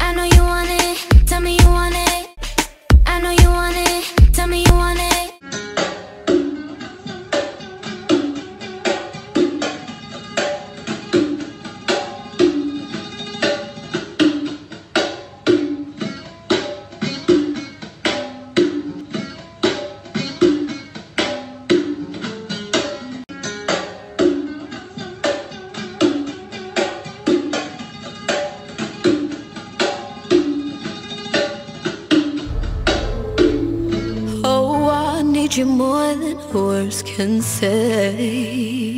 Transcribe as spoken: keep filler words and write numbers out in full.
I know you want it, tell me you want it. I know you want it, tell me you want it. You more than words can say.